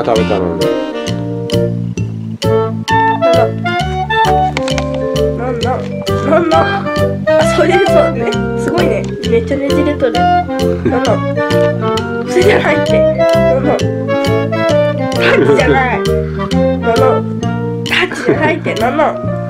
が食べたのに。 あ、それそうね。すごいね。めっちゃねじれとる。それじゃないって。タッチじゃない。タッチじゃないって。